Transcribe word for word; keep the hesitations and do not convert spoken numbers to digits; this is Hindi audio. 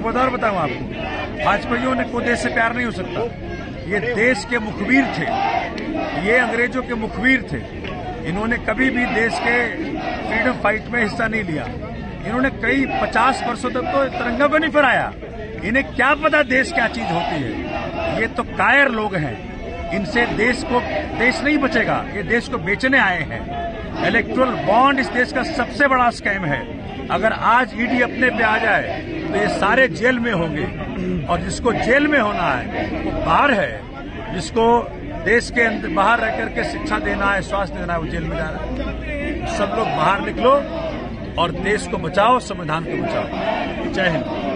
बात और बताऊं आपको, भाजपाइयों ने को देश से प्यार नहीं हो सकता। ये देश के मुखबिर थे, ये अंग्रेजों के मुखबिर थे। इन्होंने कभी भी देश के फ्रीडम फाइट में हिस्सा नहीं लिया। इन्होंने कई पचास वर्षों तक तो तिरंगा को नहीं फहराया। इन्हें क्या पता देश क्या चीज होती है। ये तो कायर लोग हैं। इनसे देश को देश नहीं बचेगा। ये देश को बेचने आए हैं। इलेक्टोरल बॉन्ड इस देश का सबसे बड़ा स्कैम है। अगर आज ईडी अपने पे आ जाए तो ये सारे जेल में होंगे, और जिसको जेल में होना है वो बाहर है। जिसको देश के अंदर बाहर रह करके शिक्षा देना है, स्वास्थ्य देना है, वो जेल में जा रहा है। सब लोग बाहर निकलो और देश को बचाओ, संविधान को बचाओ। जय हिंद।